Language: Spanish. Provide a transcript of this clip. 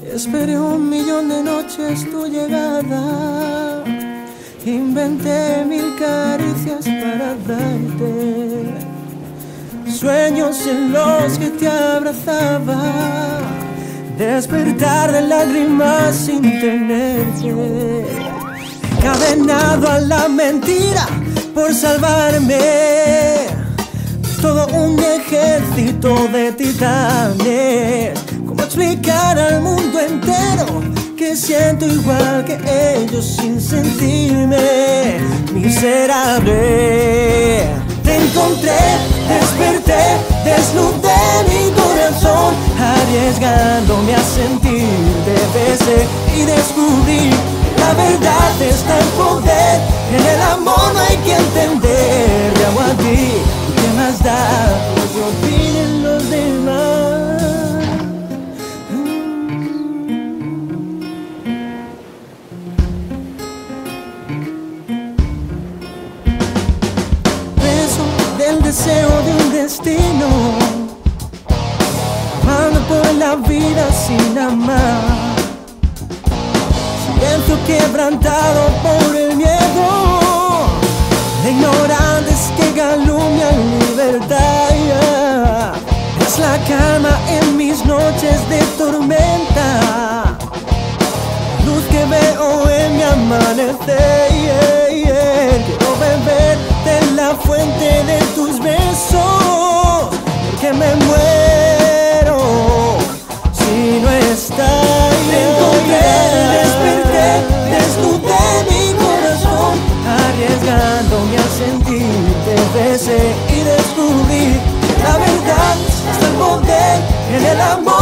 Esperé 1.000.000 de noches tu llegada, inventé 1000 caricias para darte, sueños en los que te abrazaba, despertar de lágrimas sin tenerte, encadenado a la mentira por salvarme, todo un ejército de titanes. ¿Cómo explicar al mundo entero que siento igual que ellos sin sentirme miserable? Te encontré, desperté, desnudé mi corazón, arriesgándome a sentir, te besé y descubrí que la verdad está en poder. En el amor no hay que entender. Te amo a ti, ¿qué más da lo que opinen los demás? El deseo de un destino, amando por la vida sin amar, silencio quebrantado por el miedo de ignorantes que calumnian libertad. Es la calma en mis noches de tormenta, luz que veo en mi amanecer. Quiero beber de la fuente de tus besos, porque me muero si no estás. Te encontré, desperté, desnudé mi corazón, arriesgándome a sentir, te besé y descubrí que la verdad está en poder. En el amor